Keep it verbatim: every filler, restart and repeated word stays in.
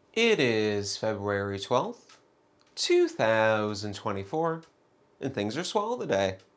It is February twelfth, two thousand twenty-four, and things are swell today.